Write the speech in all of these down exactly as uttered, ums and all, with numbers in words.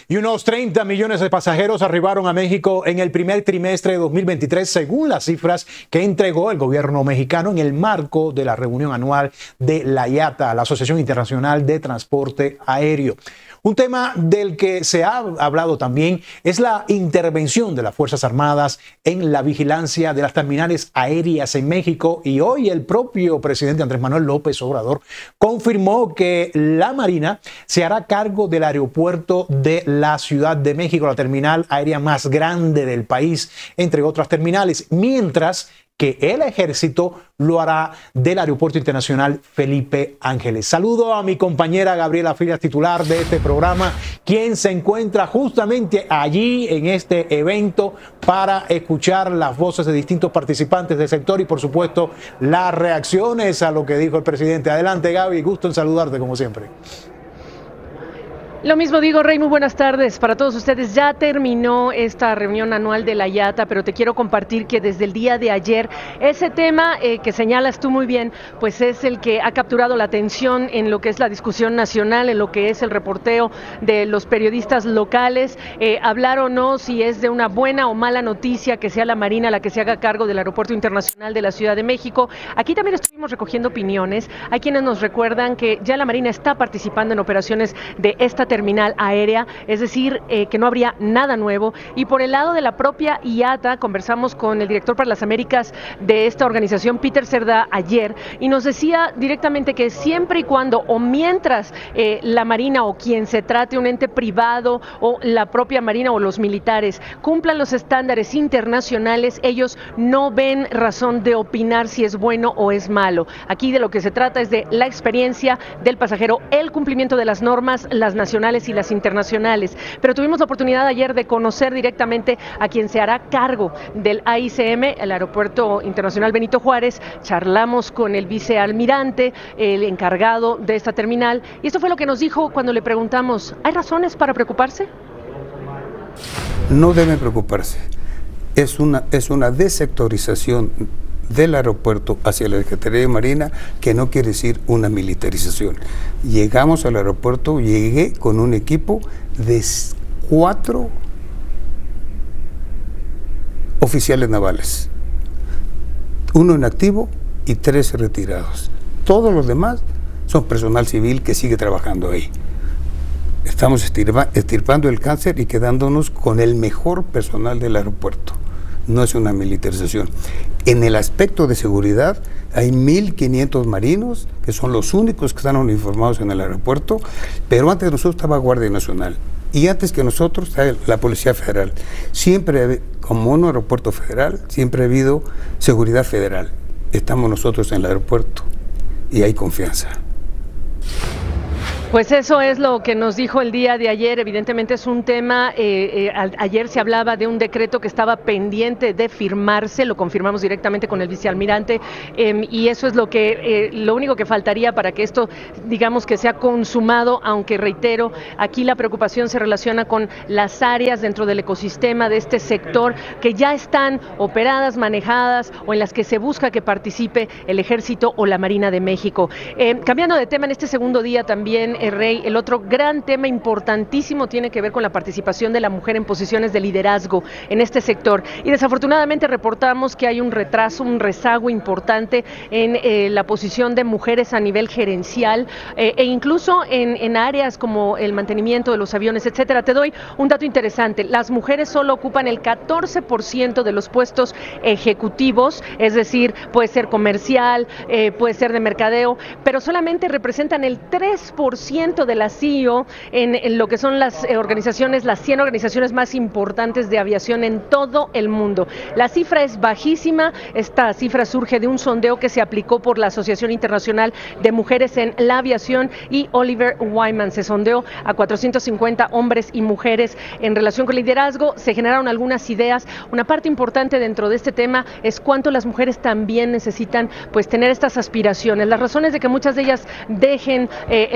Y unos treinta millones de pasajeros arribaron a México en el primer trimestre de dos mil veintitrés, según las cifras que entregó el gobierno mexicano en el marco de la reunión anual de la I A T A, la Asociación Internacional de Transporte Aéreo. Un tema del que se ha hablado también es la intervención de las Fuerzas Armadas en la vigilancia de las terminales aéreas en México, y hoy el propio presidente Andrés Manuel López Obrador confirmó que la Marina se hará cargo del aeropuerto de la Ciudad de México, la terminal aérea más grande del país, entre otras terminales, mientras que el Ejército lo hará del Aeropuerto Internacional Felipe Ángeles. Saludo a mi compañera Gabriela Frías, titular de este programa, quien se encuentra justamente allí en este evento para escuchar las voces de distintos participantes del sector y, por supuesto, las reacciones a lo que dijo el presidente. Adelante, Gaby, gusto en saludarte como siempre. Lo mismo digo, Rey, muy buenas tardes para todos ustedes. Ya terminó esta reunión anual de la I A T A, pero te quiero compartir que desde el día de ayer ese tema eh, que señalas tú muy bien, pues es el que ha capturado la atención en lo que es la discusión nacional, en lo que es el reporteo de los periodistas locales. Eh, hablar o no si es de una buena o mala noticia que sea la Marina la que se haga cargo del Aeropuerto Internacional de la Ciudad de México. Aquí también estuvimos recogiendo opiniones. Hay quienes nos recuerdan que ya la Marina está participando en operaciones de esta terminal aérea, es decir, eh, que no habría nada nuevo. Y por el lado de la propia I A T A, conversamos con el director para las Américas de esta organización, Peter Cerdá, ayer, y nos decía directamente que siempre y cuando o mientras eh, la Marina o quien se trate, un ente privado o la propia Marina o los militares, cumplan los estándares internacionales, ellos no ven razón de opinar si es bueno o es malo. Aquí de lo que se trata es de la experiencia del pasajero, el cumplimiento de las normas, las nacionales y las internacionales. Pero tuvimos la oportunidad ayer de conocer directamente a quien se hará cargo del A I C M, el Aeropuerto Internacional Benito Juárez. Charlamos con el vicealmirante, el encargado de esta terminal, y esto fue lo que nos dijo cuando le preguntamos: ¿hay razones para preocuparse? No deben preocuparse. Es una, es una desectorización del aeropuerto hacia la Secretaría de Marina, que no quiere decir una militarización. Llegamos al aeropuerto, llegué con un equipo de cuatro oficiales navales, uno en activo y tres retirados. Todos los demás son personal civil que sigue trabajando ahí. Estamos estirpa, estirpando el cáncer y quedándonos con el mejor personal del aeropuerto. No es una militarización. En el aspecto de seguridad hay mil quinientos marinos, que son los únicos que están uniformados en el aeropuerto, pero antes de nosotros estaba Guardia Nacional, y antes que nosotros está la Policía Federal. Siempre, como un aeropuerto federal, siempre ha habido seguridad federal. Estamos nosotros en el aeropuerto y hay confianza. Pues eso es lo que nos dijo el día de ayer. Evidentemente es un tema, eh, eh, a, ayer se hablaba de un decreto que estaba pendiente de firmarse, lo confirmamos directamente con el vicealmirante, eh, y eso es lo que, eh, lo único que faltaría para que esto, digamos, que sea consumado, aunque reitero, aquí la preocupación se relaciona con las áreas dentro del ecosistema de este sector que ya están operadas, manejadas, o en las que se busca que participe el Ejército o la Marina de México. Eh, cambiando de tema, en este segundo día también, el Rey, el otro gran tema importantísimo tiene que ver con la participación de la mujer en posiciones de liderazgo en este sector, y desafortunadamente reportamos que hay un retraso, un rezago importante en eh, la posición de mujeres a nivel gerencial, eh, e incluso en, en áreas como el mantenimiento de los aviones, etcétera. Te doy un dato interesante: las mujeres solo ocupan el catorce por ciento de los puestos ejecutivos, es decir, puede ser comercial, eh, puede ser de mercadeo, pero solamente representan el tres por ciento de la C E O en, en lo que son las eh, organizaciones, las cien organizaciones más importantes de aviación en todo el mundo. La cifra es bajísima. Esta cifra surge de un sondeo que se aplicó por la Asociación Internacional de Mujeres en la Aviación y Oliver Wyman. Se sondeó a cuatrocientos cincuenta hombres y mujeres en relación con liderazgo. Se generaron algunas ideas. Una parte importante dentro de este tema es cuánto las mujeres también necesitan, pues, tener estas aspiraciones. Las razones de que muchas de ellas dejen eh, el sector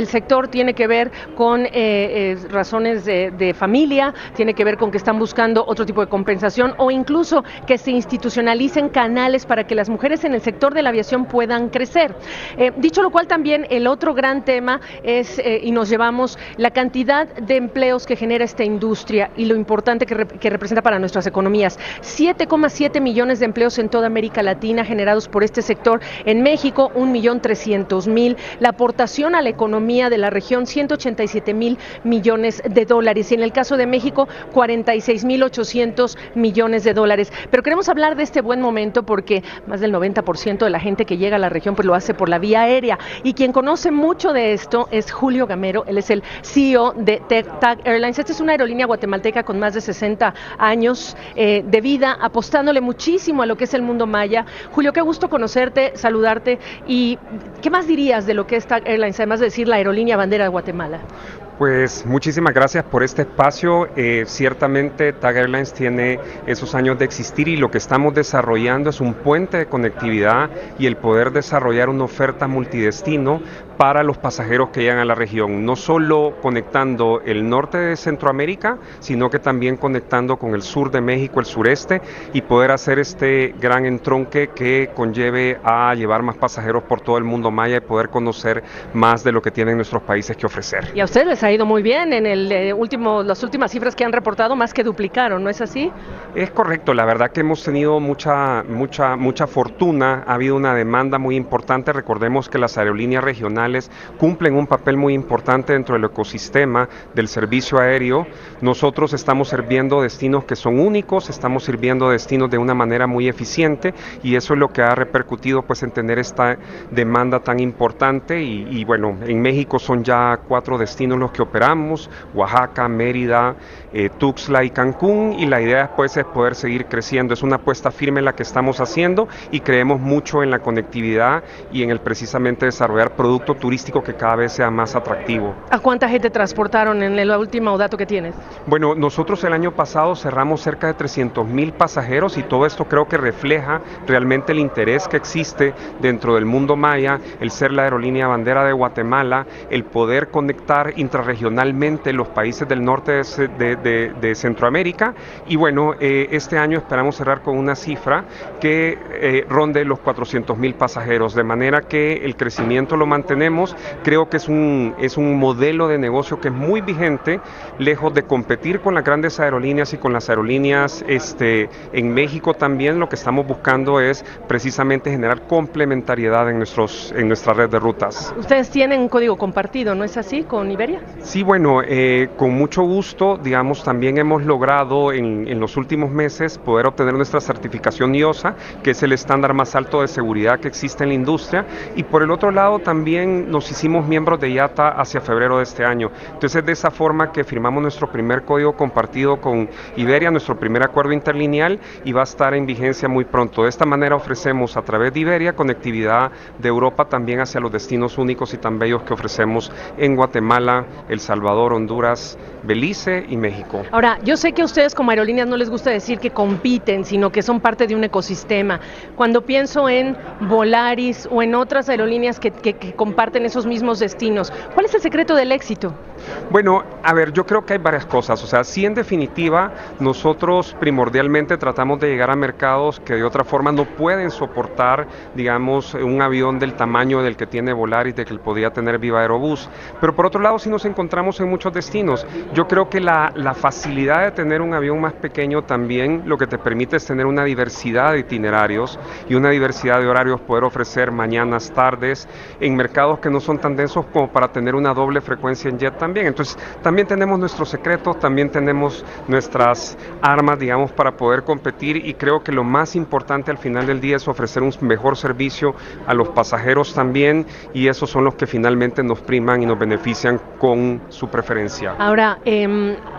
sector tiene que ver con eh, eh, razones de, de familia, tiene que ver con que están buscando otro tipo de compensación o incluso que se institucionalicen canales para que las mujeres en el sector de la aviación puedan crecer. Eh, dicho lo cual, también el otro gran tema es, eh, y nos llevamos, la cantidad de empleos que genera esta industria y lo importante que, rep que representa para nuestras economías. siete coma siete millones de empleos en toda América Latina generados por este sector. En México, un millón trescientos mil. La aportación a la economía de la región, ciento ochenta y siete mil millones de dólares. Y en el caso de México, cuarenta y seis mil ochocientos millones de dólares. Pero queremos hablar de este buen momento porque más del noventa por ciento de la gente que llega a la región pues lo hace por la vía aérea. Y quien conoce mucho de esto es Julio Gamero. Él es el C E O de TAG Airlines. Esta es una aerolínea guatemalteca con más de sesenta años eh, de vida, apostándole muchísimo a lo que es el mundo maya. Julio, qué gusto conocerte, saludarte. ¿Y qué más dirías de lo que es TAG Airlines, además de decir la aerolínea bandera de Guatemala? Pues muchísimas gracias por este espacio. Eh, ciertamente TAG Airlines tiene esos años de existir y lo que estamos desarrollando es un puente de conectividad y el poder desarrollar una oferta multidestino para los pasajeros que llegan a la región, no solo conectando el norte de Centroamérica, sino que también conectando con el sur de México, el sureste, y poder hacer este gran entronque que conlleve a llevar más pasajeros por todo el mundo maya y poder conocer más de lo que tienen nuestros países que ofrecer. Y a ustedes les ha ido muy bien en el eh, último, las últimas cifras que han reportado, más que duplicaron, ¿no es así? Es correcto, la verdad que hemos tenido mucha, mucha, mucha fortuna, ha habido una demanda muy importante. Recordemos que las aerolíneas regionales cumplen un papel muy importante dentro del ecosistema del servicio aéreo. Nosotros estamos sirviendo destinos que son únicos, estamos sirviendo destinos de una manera muy eficiente y eso es lo que ha repercutido pues en tener esta demanda tan importante y, y bueno, en México son ya cuatro destinos los que operamos: Oaxaca, Mérida, eh, Tuxtla y Cancún, y la idea pues es poder seguir creciendo. Es una apuesta firme la que estamos haciendo y creemos mucho en la conectividad y en el precisamente desarrollar producto turístico que cada vez sea más atractivo. ¿A cuánta gente transportaron en el último dato que tienes? Bueno, nosotros el año pasado cerramos cerca de trescientos mil pasajeros y todo esto creo que refleja realmente el interés que existe dentro del mundo maya, el ser la aerolínea bandera de Guatemala, el poder conectar intrarregionalmente los países del norte de, de, de, de Centroamérica y bueno, eh, este año esperamos cerrar con una cifra que eh, ronde los cuatrocientos mil pasajeros, de manera que el crecimiento lo mantenemos. Creo que es un, es un modelo de negocio que es muy vigente, lejos de competir con las grandes aerolíneas y con las aerolíneas este, en México también. Lo que estamos buscando es precisamente generar complementariedad en, nuestros, en nuestra red de rutas. Ustedes tienen un código compartido, ¿no es así, con Iberia? Sí, bueno, eh, con mucho gusto, digamos, también hemos logrado en, en los últimos meses poder obtener nuestra certificación I O S A, que es el estándar más alto de seguridad que existe en la industria, y por el otro lado también nos hicimos miembros de I A T A hacia febrero de este año. Entonces, de esa forma que firmamos nuestro primer código compartido con Iberia, nuestro primer acuerdo interlineal, y va a estar en vigencia muy pronto. De esta manera ofrecemos a través de Iberia conectividad de Europa también hacia los destinos únicos y tan bellos que ofrecemos en Guatemala, El Salvador, Honduras, Belice y México. Ahora, yo sé que a ustedes como aerolíneas no les gusta decir que compiten, sino que son parte de un ecosistema. Cuando pienso en Volaris o en otras aerolíneas que, que, que comparten esos mismos destinos, ¿cuál es el secreto del éxito? Bueno, a ver, yo creo que hay varias cosas. O sea, sí, en definitiva, nosotros primordialmente tratamos de llegar a mercados que de otra forma no pueden soportar, digamos, un avión del tamaño del que tiene Volaris, del que podría tener Viva Aerobús. Pero por otro lado, sí nos encontramos en muchos destinos. Yo creo que la, la facilidad de tener un avión más pequeño también lo que te permite es tener una diversidad de itinerarios y una diversidad de horarios, poder ofrecer mañanas, tardes, en mercados que no son tan densos como para tener una doble frecuencia en jet también. Entonces, también tenemos nuestros secretos, también tenemos nuestras armas, digamos, para poder competir, y creo que lo más importante al final del día es ofrecer un mejor servicio a los pasajeros también, y esos son los que finalmente nos priman y nos benefician con su preferencia. Ahora, eh,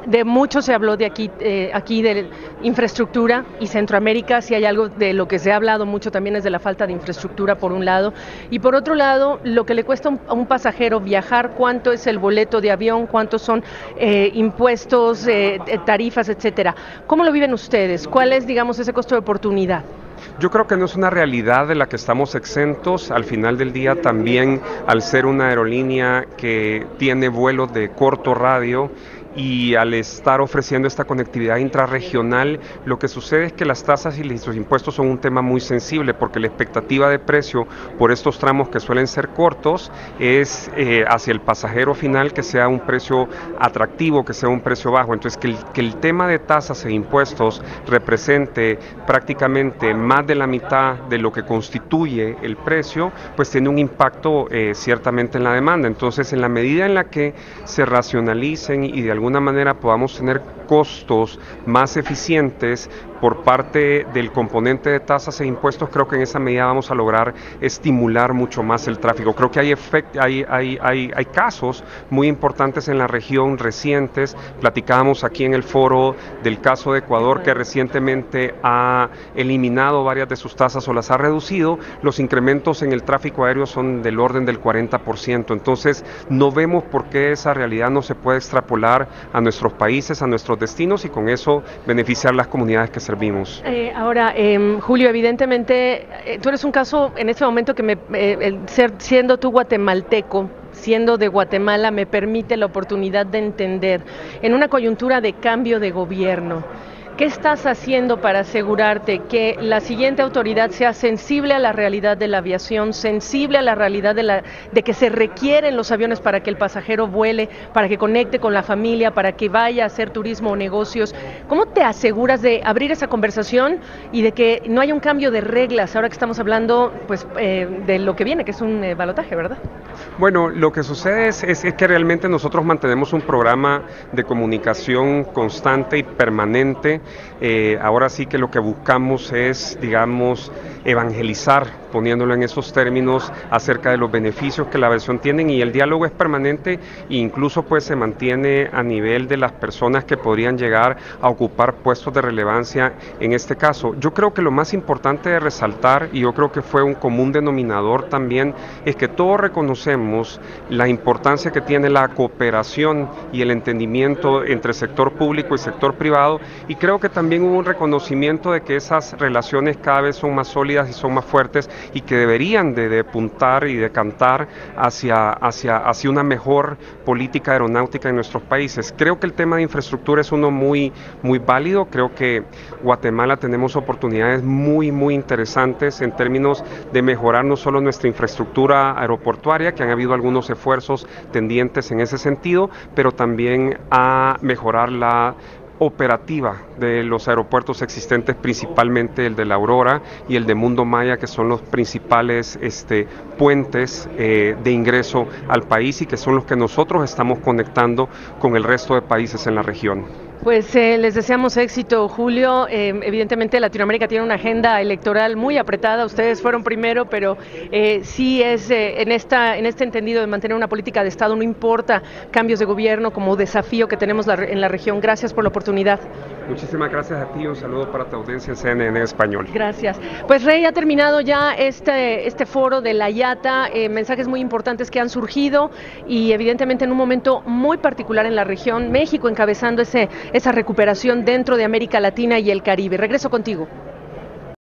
de mucho se habló de aquí, eh, aquí de infraestructura y Centroamérica, si hay algo de lo que se ha hablado mucho también es de la falta de infraestructura por un lado, y por otro lado, lo que le cuesta un, a un pasajero viajar, cuánto es el boleto de avión, cuántos son eh, impuestos, eh, tarifas, etcétera. ¿Cómo lo viven ustedes? ¿Cuál es, digamos, ese costo de oportunidad? Yo creo que no es una realidad de la que estamos exentos. Al final del día también, al ser una aerolínea que tiene vuelos de corto radio y al estar ofreciendo esta conectividad intrarregional, lo que sucede es que las tasas y los impuestos son un tema muy sensible, porque la expectativa de precio por estos tramos que suelen ser cortos es eh, hacia el pasajero final que sea un precio atractivo, que sea un precio bajo. Entonces que el, que el tema de tasas e impuestos represente prácticamente más de la mitad de lo que constituye el precio, pues tiene un impacto eh, ciertamente en la demanda. Entonces, en la medida en la que se racionalicen y de alguna alguna manera podamos tener costos más eficientes por parte del componente de tasas e impuestos, creo que en esa medida vamos a lograr estimular mucho más el tráfico. Creo que hay, efect, hay, hay, hay, hay casos muy importantes en la región recientes. Platicábamos aquí en el foro del caso de Ecuador, que recientemente ha eliminado varias de sus tasas o las ha reducido. Los incrementos en el tráfico aéreo son del orden del cuarenta por ciento. Entonces, no vemos por qué esa realidad no se puede extrapolar a nuestros países, a nuestros destinos, y con eso beneficiar las comunidades que servimos. Eh, ahora, eh, Julio, evidentemente, eh, tú eres un caso en este momento que me, eh, el ser, siendo tú guatemalteco, siendo de Guatemala, me permite la oportunidad de entender, en una coyuntura de cambio de gobierno, ¿qué estás haciendo para asegurarte que la siguiente autoridad sea sensible a la realidad de la aviación, sensible a la realidad de, la, de que se requieren los aviones para que el pasajero vuele, para que conecte con la familia, para que vaya a hacer turismo o negocios? ¿Cómo te aseguras de abrir esa conversación y de que no haya un cambio de reglas ahora que estamos hablando pues, eh, de lo que viene, que es un eh, balotaje, ¿verdad? Bueno, lo que sucede es, es, es que realmente nosotros mantenemos un programa de comunicación constante y permanente. Eh, ahora sí que lo que buscamos es, digamos, evangelizar, poniéndolo en esos términos, acerca de los beneficios que la aviación tiene, y el diálogo es permanente e incluso pues se mantiene a nivel de las personas que podrían llegar a ocupar puestos de relevancia en este caso. Yo creo que lo más importante de resaltar, y yo creo que fue un común denominador también, es que todos reconocemos la importancia que tiene la cooperación y el entendimiento entre sector público y sector privado, y creo que también hubo un reconocimiento de que esas relaciones cada vez son más sólidas y son más fuertes, y que deberían de, de apuntar y decantar hacia, hacia, hacia una mejor política aeronáutica en nuestros países. Creo que el tema de infraestructura es uno muy, muy válido. Creo que Guatemala tenemos oportunidades muy, muy interesantes en términos de mejorar no solo nuestra infraestructura aeroportuaria, que han habido algunos esfuerzos tendientes en ese sentido, pero también a mejorar la operativa de los aeropuertos existentes, principalmente el de La Aurora y el de Mundo Maya, que son los principales este, puentes eh, de ingreso al país y que son los que nosotros estamos conectando con el resto de países en la región. Pues eh, les deseamos éxito, Julio. Eh, evidentemente Latinoamérica tiene una agenda electoral muy apretada, ustedes fueron primero, pero eh, sí es eh, en, esta, en este entendido de mantener una política de Estado, no importa cambios de gobierno como desafío que tenemos la, en la región. Gracias por la oportunidad. Muchísimas gracias a ti, un saludo para tu audiencia en C N N en español. Gracias. Pues Rey, ha terminado ya este, este foro de la I A T A, eh, mensajes muy importantes que han surgido y evidentemente en un momento muy particular en la región, México encabezando ese esa recuperación dentro de América Latina y el Caribe. Regreso contigo.